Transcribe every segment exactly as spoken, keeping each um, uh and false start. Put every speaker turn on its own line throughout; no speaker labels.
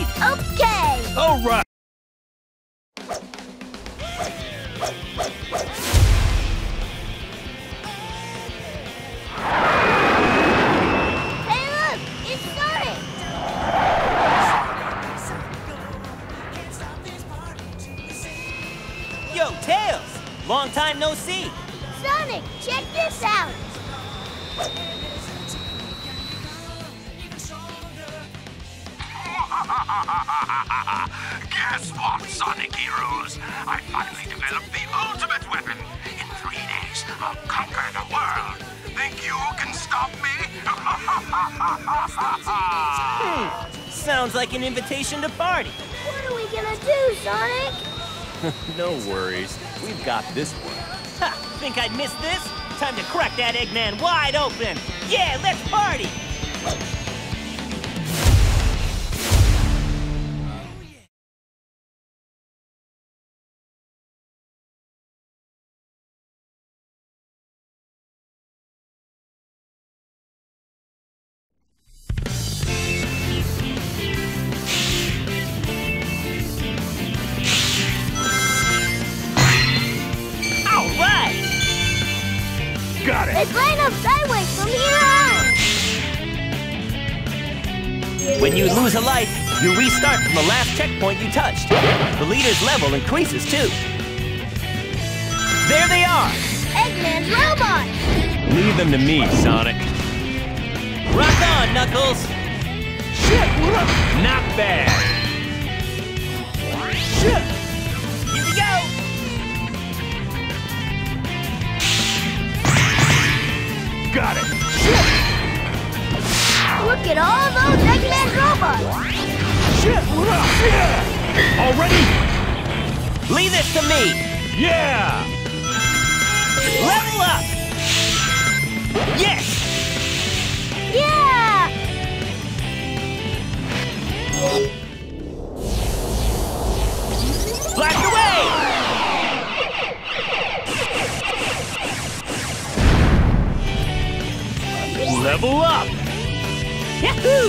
ready?
Okay!
All right!
Hey, look! It's Sonic!
Yo, Tails! Long time no see!
Sonic, check this out!
Guess what, Sonic Heroes? I finally developed the ultimate weapon. In three days, I'll conquer the world. Think you can stop me?
Hmm. Sounds like an invitation to party.
What are we gonna do, Sonic?
No worries. We've got this one.
Ha! Think I'd miss this? Time to crack that Eggman wide open! Yeah, let's party!
Got it!
It's line up sideways from here on!
When you lose a life, you restart from the last checkpoint you touched. The leader's level increases too. There they are!
Eggman's robot!
Leave them to me, Sonic.
Rock on, Knuckles!
Shit! Not bad! Shit!
Here we go!
Got it! Shit!
Look at all those Eggman robots!
Shit! Yeah! Already?
Leave this to me!
Yeah!
Level up! Yes!
Yeah!
Blast away!
Level up!
Yahoo!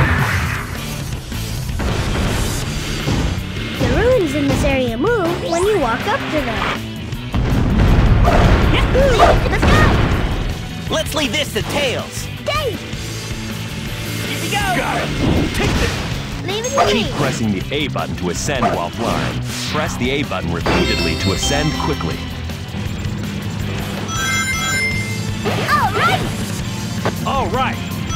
The ruins in this area move when you walk up to them.
Yahoo!
Let's go!
Let's leave this to Tails.
Dave!
Here we go!
Got it! Take this!
Leave it to me!
Keep pressing the A button to ascend while flying. Press the A button repeatedly to ascend quickly.
All right!
All right!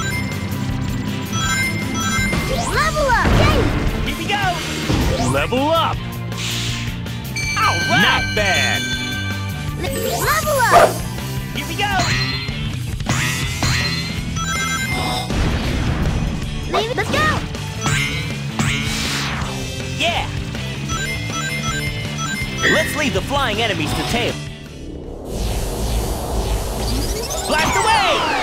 Level up, Dave!
Here we go!
Level up!
All right!
Not bad!
Level up!
Here we go!
Leave it, let's go!
Yeah! Let's leave the flying enemies to Tails. Blast away!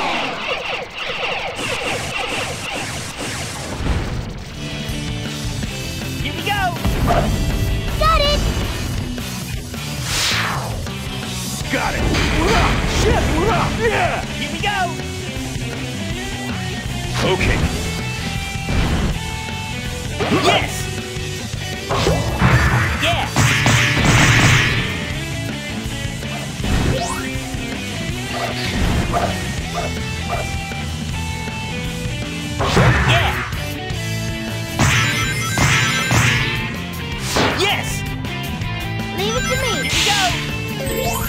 Here we go!
Got it!
Got it! Shit! Yeah!
Here we go!
Okay.
Yes! Yeah! Yeah! Yes!
Leave it to me!
Here we go!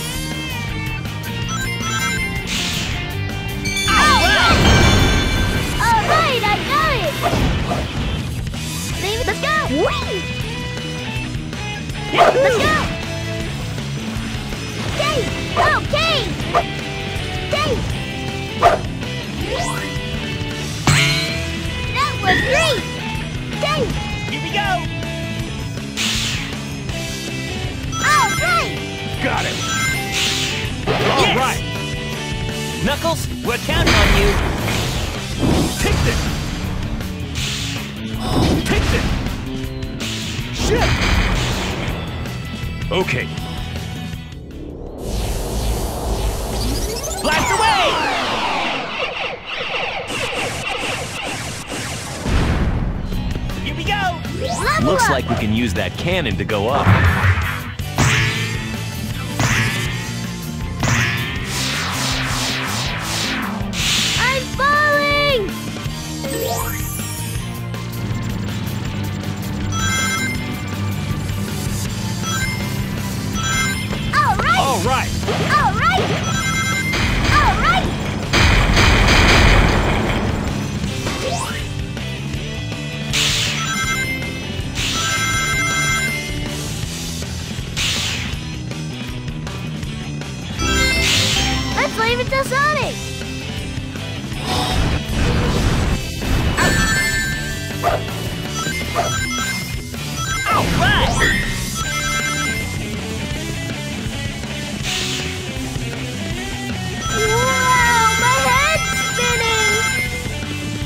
Alright, I got it! Leave it, let's go! Whee! Let's go! Dave! Okay! Dave! That was great! Dave!
Here we go!
Alright!
Got it!
Yes!
All right!
Knuckles, we're counting on you!
Take this! Take this! Shit! Okay.
Blast away!
Level
Looks
up.
like we can use that cannon to go up.
I'm falling! All right!
All right.
All right! All right! Let's leave it to Sonic!
All right.
Wow, my head's spinning!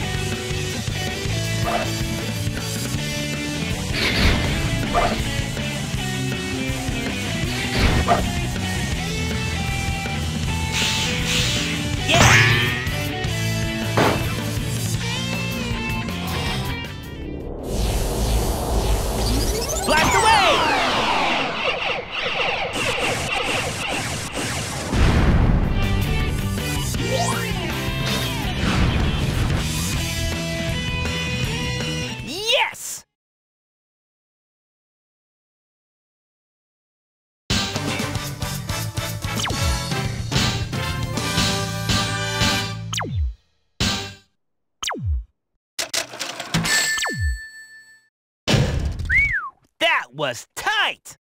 Yeah. Blast away. Yes. That was tight!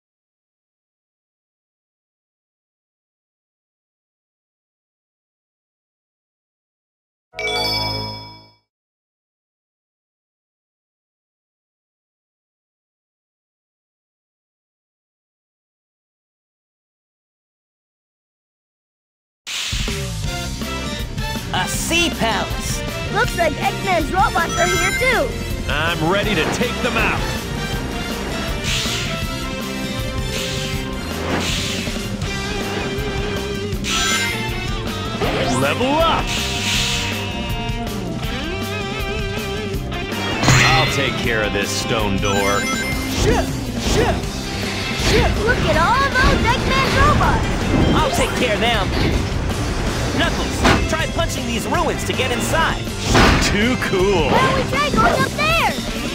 A sea palace!
Looks like Eggman's robots are here too!
I'm ready to take them out. Level up! I'll take care of this stone door.
Shit! Shit! Shit!
Look at all those Eggman robots!
I'll take care of them! Knuckles, try punching these ruins to get inside!
Too cool!
Why don't we try going up there?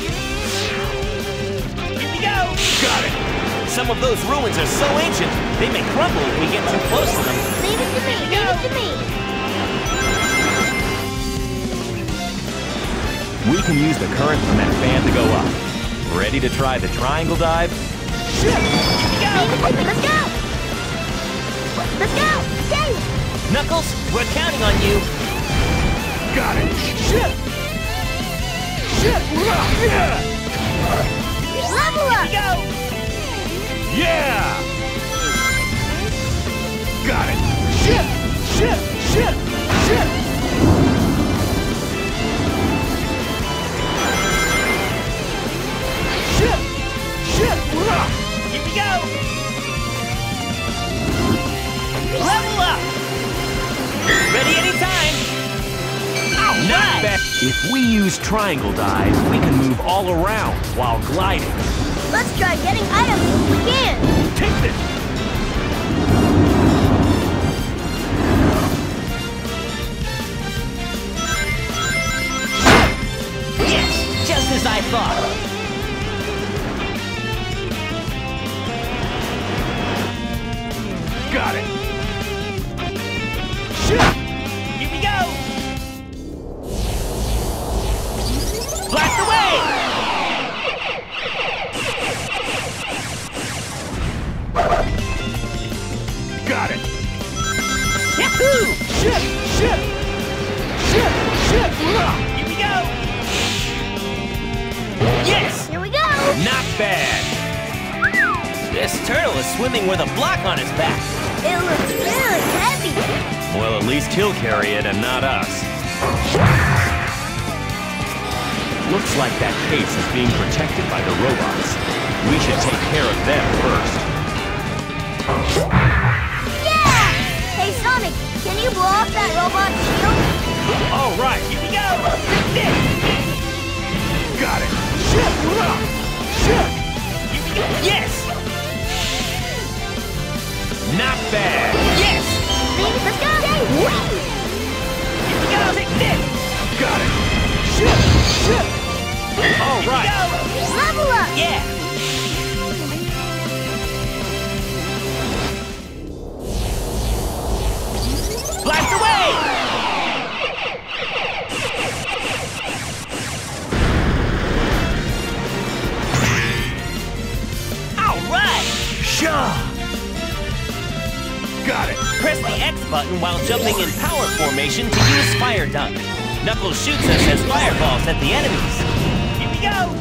Here we go!
Got it!
Some of those ruins are so ancient, they may crumble if we get too close to them.
Leave it to me, leave it to me!
We can use the current from that fan to go up. Ready to try the triangle dive?
Here we go!
Let's go! Let's go! Okay!
Knuckles, we're counting on you.
Got it!
Shit! Shit! Yeah!
Level
Here
up!
we go!
Yeah! Got it!
Shit! Shit! Shit! Shit! Shit! Shit! Here we go! Level up! Ready anytime! Oh,
Not bad! If we use triangle dive, we can move all around while gliding.
Let's try getting items if we can!
Take this!
Yes! Just as I thought!
Got it!
Shit! Here we go! Blast away!
Got it!
Yahoo! Shit! Shit! Shit! Shit! Here we go! Yes!
Here we go!
Not bad!
This turtle is swimming with a block on his back.
It looks really heavy!
Well, at least he'll carry it and not us. Looks like that case is being protected by the robots. We should take care of them first.
Yeah! Hey, Sonic, can you blow off that robot's shield?
All right, here we go! This!
Got it!
Shit! Yes!
Not bad.
Yes!
Leave, let's go!
Here we go! Take this!
Got it. Shit! Shit! All
Here
right.
we go!
Level up!
Yeah! Blast away! Alright!
Shaw! Got it.
Press the X button while jumping in power formation to use Fire Dunk. Knuckles shoots us as fireballs at the enemies. Here we go!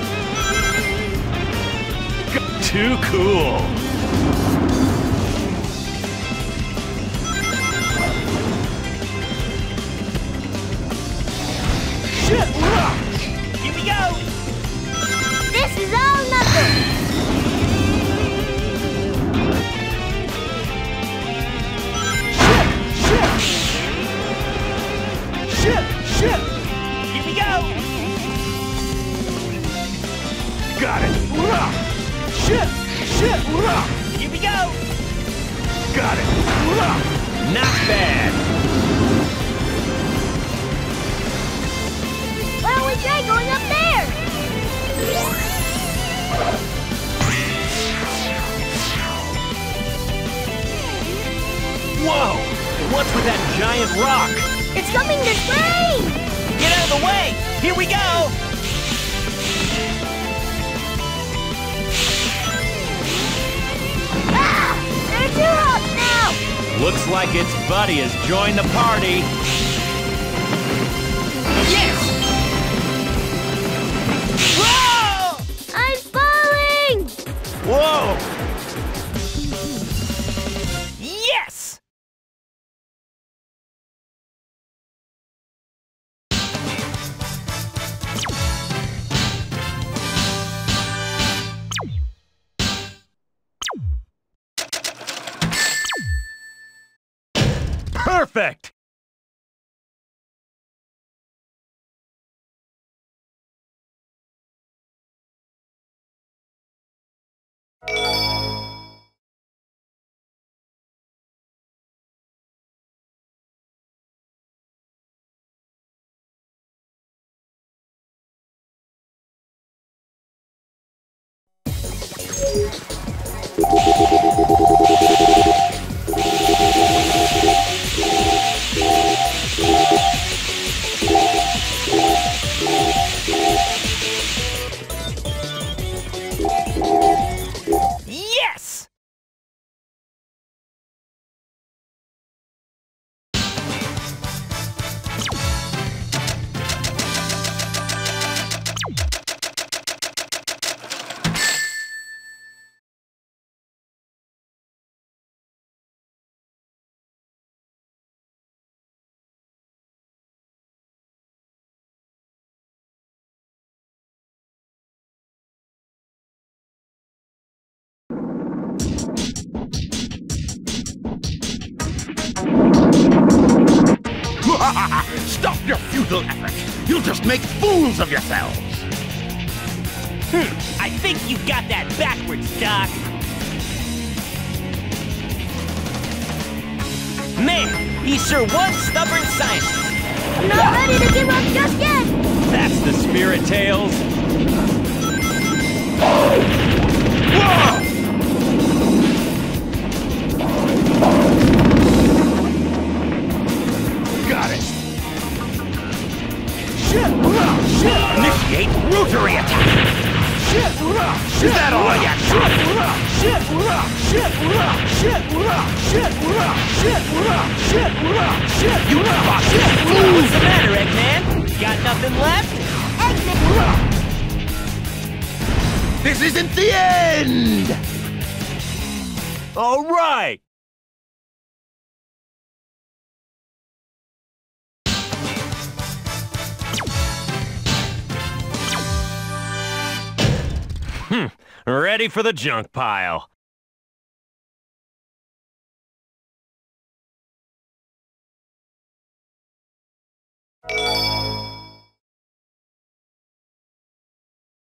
Too cool. Shit!
Here we go!
This is all Knuckles!
Shit! Shit!
Here we go!
Got it! Shit! Shit!
Here we go!
Got it! Not bad!
Why don't we try going up there?
Whoa! What's with that giant rock?
It's coming this way!
Get out of the way! Here we go!
Ah! There are two rocks now!
Looks like its buddy has joined the party.
Yes! Whoa!
I'm falling!
Whoa!
Yes!
Perfect!
Yes!
Stop your futile effort! You'll just make fools of yourselves!
Hmm, I think you got that backwards, Doc. Man, he's sure one stubborn scientist.
I'm not ready to give up just yet!
That's the spirit, Tails.
Whoa!
Got it. Shit! Shit!
Initiate rotary attack!
Shit!
Is that all you got?
Shit! Shit! Shit! Shit! Shit! Shit! Shit!
You fucking
What's
fools!
the matter, Eggman? Got nothing left?
Exit!
This isn't the end!
All right! Hmm, ready for the junk pile.